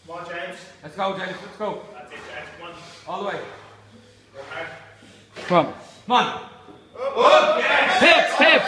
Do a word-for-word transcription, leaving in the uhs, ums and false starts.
Come on, James. Let's go, James. Let's go. That's it, James. Come on. All the way. Go hard. Come on. Come on. Up, up, yes. Hips, hips.